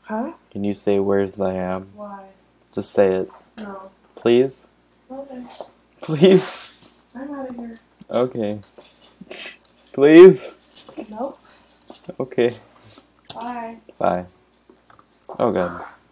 Huh? Can you say where's the ham? Why? Just say it. No. Please? Okay. Please? I'm out of here. Okay. Please? Nope. Okay. Bye. Bye. Oh god.